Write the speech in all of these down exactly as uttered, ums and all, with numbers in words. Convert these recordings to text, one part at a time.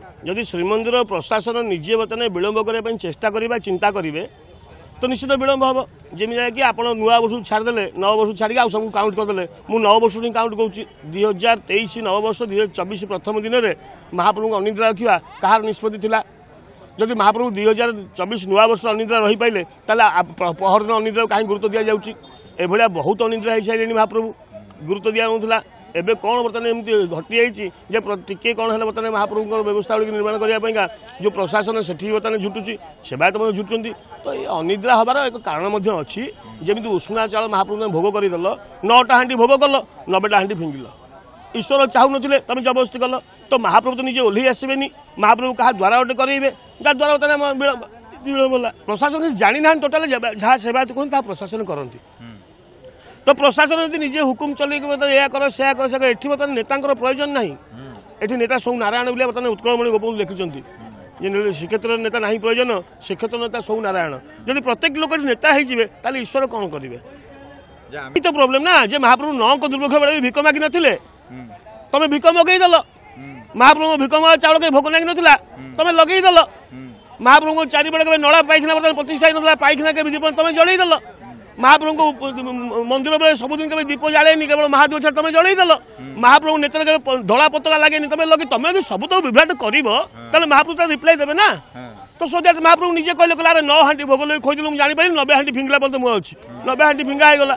जदि श्रीमंदिर प्रशासन निजे बर्तमान विलंब करने चेष्टा करवा चिंता करेंगे तो निश्चित विलंब हम जमी कि आप नुआ वर्ष छाड़दे नव वर्ष छाड़ी आउ सब काउंट करदे मुझे नव वर्ष ही काउंट करुँच दुई हजार तेईस नव वर्ष दुई हजार चौबीस प्रथम दिन में महाप्रभु अनिद्रा रखा कहार निष्पत्ति था जदि महाप्रभु दुई हजार चौबीस नुआ वर्ष अनिद्रा रही पाइले पहर दिन अनिद्रा कहीं गुरुत्व दि जाऊँगी एभलिया बहुत अनिद्रा हो सारे महाप्रभु गुरुत्व दिया एबे कौन बर्तमान एमती घटी जाइए टे कौन है बर्तमान महाप्रभु व्यवस्था निर्माण करने जो प्रशासन से बर्तमान झुटुची सेवायत झुटुंट तो ये अनिद्रा हबार एक कारण अच्छी जमी उष्णा चाउल महाप्रभु भोग करदेल नौटा हाँटी भोग कल नबेटा हाँटी फिंगिल ईश्वर चाहू नी तुम जबरदस्ती कल तो महाप्रभु तो निजे ओह्ल आसबे महाप्रभु क्या द्वारा गोटे करेंगे जहाँद्वारा बर्तमान विलंब प्रशासन जानी ना टोटाल जहाँ सेवायत कहते प्रशासन करती तो प्रशासन यदि निजे हुकुम चल या कर से कर से एठी बर्तमान नेता प्रयोजन ना एठी नेता सब नारायण बोले बर्तमान उत्कलमणि गोपबंधु लिखिं श्रीक्षेत्र नेता ना प्रयोजन श्रीक्षेत्र नेता सब नारायण जदि प्रत्येक लोक नेता हो ईश्वर कौन करेंगे तो प्रोब्लेम ना जे महाप्रभु नौ दुर्भिक्ष बेले भिक मागि नथिले तुम भिक मगईदेल महाप्रभु भिक मगा चाउल कहीं भोग नागि नथिला तुम लगईदेल महाप्रभु चारिपटे के नड़ा पाइखाना बर्तमान प्रतिष्ठा ना पाइखाना के दीप तुम जलईदेल महाप्रभु को मंदिर बेले सबुदिन के दीप जाड़ेनि केवल महादीप छाड़ तुम जलईदेल महाप्रभु नेत्र के धड़ा पताका लगे तुम लगे तुम यदि सब तो विभ्राट कर महाप्रभु रिप्लाई देवे ना तो सो दैट महाप्रभु निजे कहले कहला नौ हाँटी भोग लगे खोदी मुझे जानी नबे हाँटी फिंगला पर्यटन मुझे अच्छी नबे हाँटी फिंगा होगा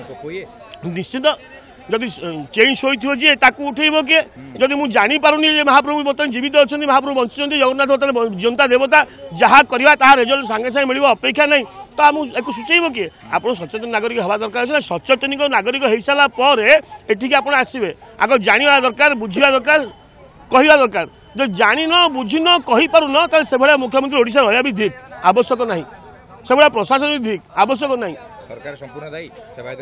निश्चित जदि चेन शोई जी उठेब किए जदि मुझे जापारे महाप्रभु बर्तमान जीवित अच्छा महाप्रभु बंचुं जगन्नाथ बर्तमान जनता देवता जहाँ करवा तार रिजल्ट सांगे सांगे मिल अपेक्षा नहीं तो आम एक सूचेब किए आप सचेतन नागरिक हवा दरकार सचेतन नागरिक हो सारापर एठिक आप आसवे आग जाना दरकार बुझा दरकार कहवा दरकार जो जानी न बुझी न कहीपर न से भाया मुख्यमंत्री ओडिशा रहा भी ठीक आवश्यक ना से भाया प्रशासन भी ठीक आवश्यक ना सरकार संपूर्ण दायी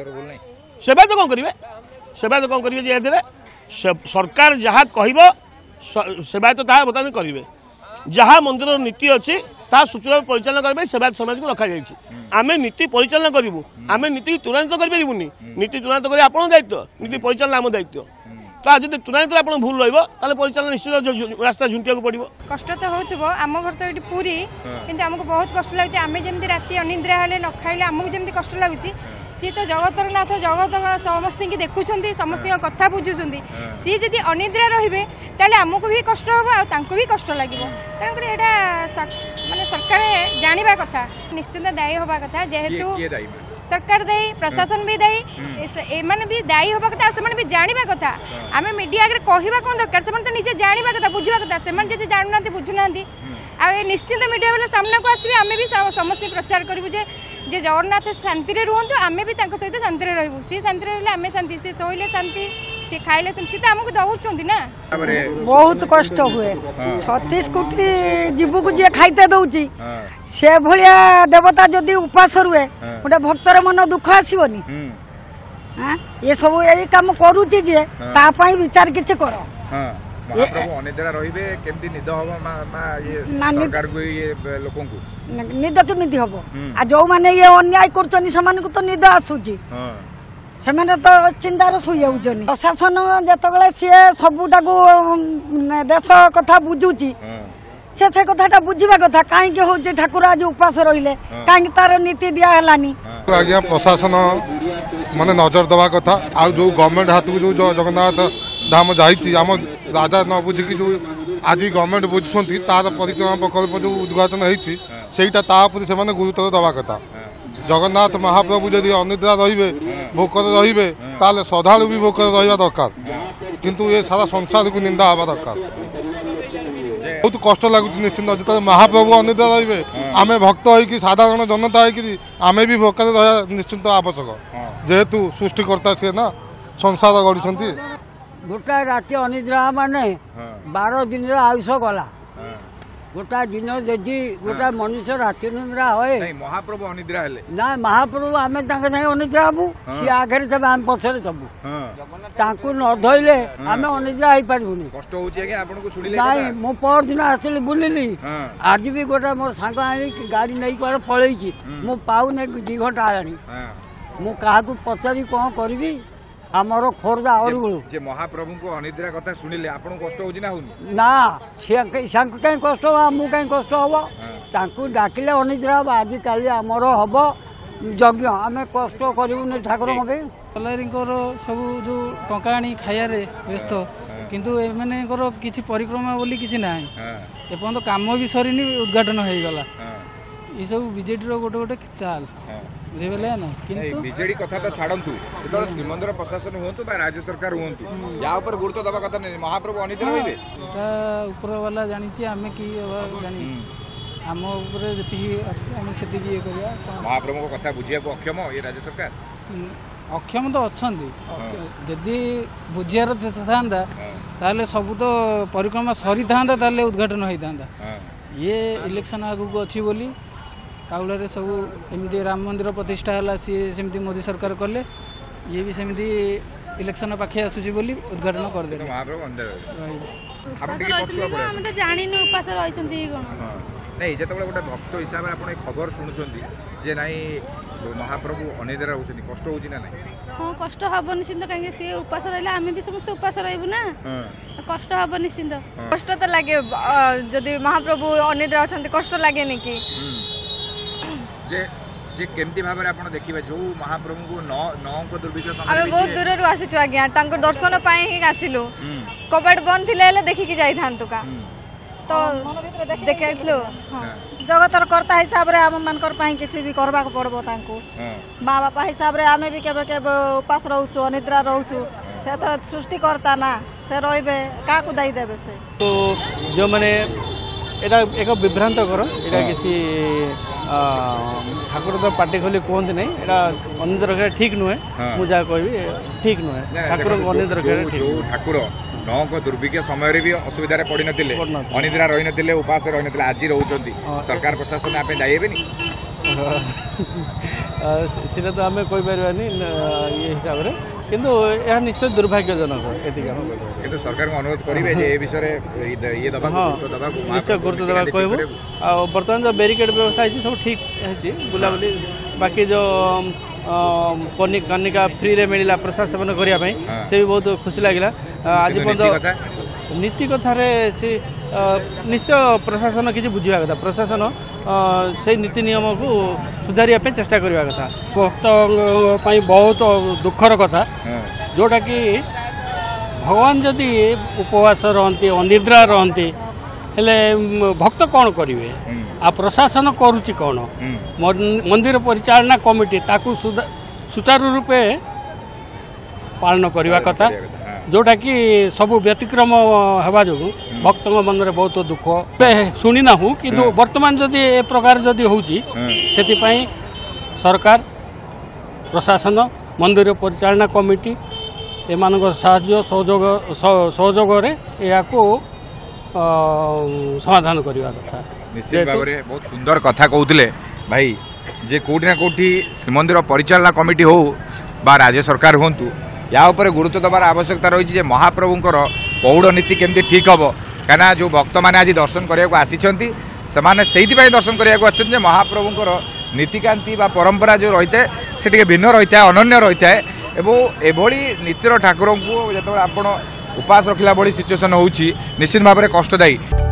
सेवायत कौन करेंगे सेवायत कौन करेंगे सरकार जहाँ कह सेवायत ताहा बर्तमान करेंगे जहाँ मंदिर नीति अच्छी ता सूचना परिचालन करने सेवायत समाज को रखा जाए आम नीति परिचालन करूँ आम नीति तुरंत करें नीति तुरंत कर आप दायित्व नीति परिचालन आम दायित्व तो आज तुरंत आप भूल रहा परिचालन निश्चित रास्ता झुंटिया पड़ो कष्ट तो हो आम घर तो ये पूरी कि आमको बहुत कष्ट लगे आम जमी राति अनिद्रा हेल्ले न खाइले आमको जमी कष्ट लगुच सी तो जगतर नाथ जगत समस्त की देखुं समस्त कथा बुझुं सी जदि अनिद्रा रे तेल आमको भी कष्ट हम भी कष्ट लगे तेणुक मानने सरकार जाना कथा निश्चिंत दायी हवा कथा जेहेतु सरकार दायी प्रशासन भी दायी एमाने भी दायी हवा कथा से भी जाना कथा आम मीडिया आगे कहवा कौन दरकार से तो निजे जाना कथा बुझा कथा से जानना बुझुना आ निश्चिंत मीडिया वाले सामना को आसबे आम भी समस्त प्रचार करूँ जे जे जगन्नाथ शांति रुहतु आम भी सहित शांति रहू सी शांति रही आम शांति सी शोले शांति सी खाइले सी तो आमको दौरान ना बहुत कष्ट हुए छत्तीस कोटी जीव को जी खाइते दौची से भाया देवता जदि उपास रुए गोटे भक्तर मन दुख आसबनी ये सब यही कम करुचे जे तापाई विचार किछि कर महाप्रभु अनिद्रा रहिबे केमती निद हबो मा मा ये सरकार को ये लोकन को निद केमती हबो आ जो माने ये अन्याय करचनी समान को तो निद आसुची हां से माने तो चिंतार सोई जाउचनी प्रशासन जतगले से सबुटा को देश कथा बुझुची से से कथाटा बुझिबा कथा काहे के होचे ठाकुर आज उपास रहिले काहे तार नीति दिया हलानी आज्ञा प्रशासन माने नजर दवा कथा आ जो गवर्नमेंट हाथ को जो जगन्नाथ धाम जाइए आम राजा न बुझिकी जो आज गवर्नमेंट बुझुंट तार परिक्रमा प्रकल्प जो उद्घाटन होता से गुरुत्व दवा कथा जगन्नाथ महाप्रभु जदि अनिद्रा रे भोकर रे श्रद्धालु भी भोकर रहा दरकार किंतु ये सारा संसार को निंदा हवा दरकार बहुत कष्ट लगुच निश्चिंत जो महाप्रभु अनिद्रा रे आम भक्त हो साधारण जनता होमें भी भोकर रहा निश्चिंत आवश्यक जेहेतु सृष्टिकर्ता सी ना संसार गढ़ी गोटा राति अनिद्रा माने बारह दिन आयुष गला गोटा दिन यदि गोटा मनुष्य राति निद्रा होए महाप्रभु अनिद्रा हेले ना महाप्रभु आमे तांके संगे अनिद्रा हबु सी आगे तबे आम पछरे तबु तांकु न धइले आमे अनिद्रा आइ पारबुनी कष्ट होची के आपन को सुनिले नाही मो पर दिन आसली बुलिली आज भी गोटा मोर सांग आनी गाड़ी नै पर पळेची मो पाउ नै दो घंटा आलानी मो काहा को पछरी कोन करबी ଆମର ଖୋର୍ଦ୍ଧା ଅରୁଗୁଳୁ ଯେ ମହାପ୍ରଭୁଙ୍କ ଅନିଦ୍ରା କଥା ଶୁଣିଲେ ଆପଣଙ୍କୁ କଷ୍ଟ ହଉଛି ନା ହଉନି? ନା ସାଙ୍କୁ କାହିଁ କଷ୍ଟ ହବ ଆମକୁ କାହିଁ କଷ୍ଟ ହବ ତାଙ୍କୁ ଡାକିଲେ ଅନିଦ୍ରା ହବ ଆଜିକାଲି ଆମର ହବ ଯଜ୍ଞ ଆମେ କଷ୍ଟ କରିବୁନି ଠାକୁରଙ୍କ ପାଇଁ କଲାରୀଙ୍କର ସବୁ ଯେଉଁ ଟଙ୍କା ଆଣି ଖାଇବାରେ ବ୍ୟସ୍ତ କିନ୍ତୁ ଏମାନଙ୍କର କିଛି ପରିକ୍ରମା ବୋଲି କିଛି ନାହିଁ ଏପର୍ଯ୍ୟନ୍ତ କାମ ବି ସରିନି ଉଦ୍ଘାଟନ ହେଇଗଲା ଏସବୁ ବିଜେଡିର ଗୋଟେ ଗୋଟେ ଚାଲ ବୁଝିପାରିଲେ ନା କିନ୍ତୁ ବିଜେଡି କଥା ତ ଛାଡ଼ନ୍ତୁ ଯେତେବେଳେ ଶ୍ରୀମନ୍ଦିର ପ୍ରଶାସନ ହୁଅନ୍ତୁ ବା ରାଜ୍ୟ ସରକାର ହୁଅନ୍ତୁ ୟା ଉପରେ ଗୁରୁତ୍ୱ ଦେବା କଥା ନାହିଁ ମହାପ୍ରଭୁ ଅନିଦ୍ରା ରହିଲେ ଏଟା ଉପରବାଲା ଜାଣିଛି ଆମେ କି ଜାଣିବୁ ଆମ ଉପରେ ଯେତିକି ଅଛି ଆମେ ସେତିକି ଇଏ କରିବା ମହାପ୍ରଭୁଙ୍କ କଥା ବୁଝିବାକୁ ଅକ୍ଷମ ଏ ରାଜ୍ୟ ସରକାର ଅକ୍ଷମ ତ ଅଛନ୍ତି ଯଦି ବୁଝିବାର ଥାନ୍ତା ତାହେଲେ ସବୁ ତ ପରିକ୍ରମା ସରିଥାନ୍ତା ତାହେଲେ ଉଦ୍ଘାଟନ ହେଇଥାନ୍ତା ଇଏ ଇଲେକ୍ସନ ଆଗକୁ ଅଛି ବୋଲି କାଉଳାରେ ସବୁ ଏମିତି ରାମ ମନ୍ଦିର ପ୍ରତିଷ୍ଠା ହେଲା ସିଏ ସେମିତି ମୋଦି ସରକାର କଲେ ଇଏ ବି ସେମିତି ଇଲେକ୍ସନ ପାଖେ ଆସୁଛି ବୋଲି ଉଦ୍ଘାଟନ କରିଦେଲେ ଆମେ ତ ଜାଣିନୁ ଉପାସ ରହିଛନ୍ତି କ'ଣ ନାଇଁ ଯେତେବେଳେ ଗୋଟେ ଭକ୍ତ ହିସାବରେ ଆପଣ ଏ ଖବର ଶୁଣୁଛନ୍ତି ଯେ ନାଇଁ ମହାପ୍ରଭୁ ଅନିଦ୍ରା ରହୁଛନ୍ତି କଷ୍ଟ ହଉଛି ନା ନାଇଁ? ହଁ କଷ୍ଟ ହବ ନିଶ୍ଚିନ୍ତ କାହିଁକି ସିଏ ଉପାସ ରହିଲେ ଆମେ ବି ସମସ୍ତେ ଉପାସ ରହିବୁ ନା କଷ୍ଟ ହବ ନିଶ୍ଚିନ୍ତ କଷ୍ଟ ତ ଲାଗେ ଯଦି ମହାପ୍ରଭୁ ଅନିଦ୍ରା ଅଛନ୍ତି କଷ୍ଟ ଲାଗେନି କି ଯେ ଯେ କେମିତି ଭାବରେ ଆପଣ ଦେଖିବେ ଯୋଉ ମହାପ୍ରଭୁଙ୍କୁ ନଅଙ୍କ ଦୁର୍ଭିକ୍ଷ ଆମେ ବହୁତ ଦୂରରୁ ଆସିଛୁ ଆଜ୍ଞା ତାଙ୍କ ଦର୍ଶନ ପାଇଁ ହିଁ ଆସିଲୁ କବାଟ ବନ୍ଦ ଥିଲେ ହେଲେ ଦେଖିକି ଯାଇଥାନ୍ତୁ କା ତ ଦେଖିଥିଲୁ ଜଗତର କର୍ତ୍ତା ହିସାବରେ ଆମ ମାନଙ୍କର ପାଇଁ କିଛି ବି କରିବାକୁ ପଡିବ ତାଙ୍କୁ ମା ବାପା ହିସାବରେ ଆମେ ବି କେବେ କେବେ ଉପାସ ରହୁଛୁ ଅନିଦ୍ରା ରହୁଛୁ ସେ ତ ସୃଷ୍ଟିକର୍ତ୍ତା ନା ସେ ରହିବେ କାହାକୁ ଦାୟୀ ଦେବେ ସେ ତ ଯେଉଁମାନେ ଏଇଟା ଏକ ବିଭ୍ରାନ୍ତକର ଏଇଟା କିଛି ଠାକୁର ତ ପାଟି ଖୋଲି କୁହନ୍ତି ନାହିଁ ଏଇଟା ଅନିଦ୍ରା ରଖିବା ଠିକ୍ ନୁହେଁ ମୁଁ ଯାହା କହିବି ଠିକ୍ ନୁହେଁ ଠାକୁରଙ୍କୁ ଅନିଦ୍ରା ରଖିବା ଠିକ୍ ଠାକୁର ନଅଙ୍କ ଦୁର୍ଭିକ୍ଷ ସମୟରେ ବି ଅସୁବିଧାରେ ପଡ଼ିନଥିଲେ ଅନିଦ୍ରା ରହିନଥିଲେ ଉପାସ ରହିନଥିଲେ ଆଜି ରହୁଛନ୍ତି ସରକାର ପ୍ରଶାସନ ଆପଣ ଦାୟୀ ହେବେନି ସେଟା ତ ଆମେ କହିପାରିବାନି ଇଏ ହିସାବରେ କିନ୍ତୁ ଏହା ନିଶ୍ଚୟ ଦୁର୍ଭାଗ୍ୟଜନକ ଏତିକି ଆମେ କିନ୍ତୁ ସରକାରଙ୍କୁ ଅନୁରୋଧ କରିବେ ଯେ ଏ ବିଷୟରେ ଇଏ ଦେବାକୁ ନିଶ୍ଚୟ ଗୁରୁତ୍ୱ ଦେବାକୁ କହିବୁ ଆଉ ବର୍ତ୍ତମାନ ଯେଉଁ ବ୍ୟାରିକେଡ୍ ବ୍ୟବସ୍ଥା ହେଇଛି ସବୁ ଠିକ୍ ହେଇଛି ବୁଲାବୁଲି ବାକି ଯେଉଁ କନିକା ଫ୍ରିରେ ମିଳିଲା ପ୍ରସାଦ ସେବନ କରିବା ପାଇଁ ସେ ବି ବହୁତ ଖୁସି ଲାଗିଲା ଆଜି ପର୍ଯ୍ୟନ୍ତ ନୀତି କଥାରେ ସେ ନିଶ୍ଚୟ ପ୍ରଶାସନ କିଛି ବୁଝିବା କଥା ପ୍ରଶାସନ ସେଇ ନୀତି ନିୟମକୁ ସୁଧାରିବା ପାଇଁ ଚେଷ୍ଟା କରିବା କଥା ଭକ୍ତ ପାଇଁ ବହୁତ ଦୁଃଖର କଥା ଯେଉଁଟାକି ଭଗବାନ ଯଦି ଉପବାସ ରହନ୍ତି ଅନିଦ୍ରା ରହନ୍ତି ହେଲେ ଭକ୍ତ କ'ଣ କରିବେ ଆଉ ପ୍ରଶାସନ କରୁଛି କ'ଣ ମନ୍ଦିର ପରିଚାଳନା କମିଟି ତାକୁ ସୁଚାରୁ ରୂପେ ପାଳନ କରିବା କଥା ଯେଉଁଟାକି ସବୁ ବ୍ୟତିକ୍ରମ ହେବା ଯୋଗୁଁ ଭକ୍ତଙ୍କ ମନରେ ବହୁତ ଦୁଃଖ ଏବେ ଶୁଣି ନାହୁଁ କିନ୍ତୁ ବର୍ତ୍ତମାନ ଯଦି ଏ ପ୍ରକାର ଯଦି ହେଉଛି ସେଥିପାଇଁ ସରକାର ପ୍ରଶାସନ ମନ୍ଦିର ପରିଚାଳନା କମିଟି ଏମାନଙ୍କ ସାହାଯ୍ୟ ସହଯୋଗ ସହଯୋଗରେ ଏହାକୁ ସମାଧାନ କରିବା କଥା ନିଶ୍ଚିତ ଭାବରେ ବହୁତ ସୁନ୍ଦର କଥା କହୁଥିଲେ ଭାଇ ଯେ କେଉଁଠି ନା କେଉଁଠି ଶ୍ରୀମନ୍ଦିର ପରିଚାଳନା କମିଟି ହଉ ବା ରାଜ୍ୟ ସରକାର ହୁଅନ୍ତୁ या उपरे गुरुत्व देवार आवश्यकता रही है महाप्रभुंर पौड़ नीति केमती ठीक हम कहीं जो भक्त मैंने आज दर्शन करने आसी से दर्शन करने महाप्रभुंर नीतिकांति बा परंपरा जो रही है से भिन्न रही है अनन्य रही है एभली नीतिर ठाकुर को जो आप उपास रखला भली सिचुएसन हो निश्चित भाव में कष्टदायी।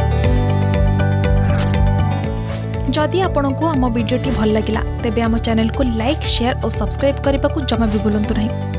जदि आपंक आम भिडी भल लगा तेब आम चैनल को लाइक शेयर और सब्सक्राइब करने को जमा भी भूलु नहीं।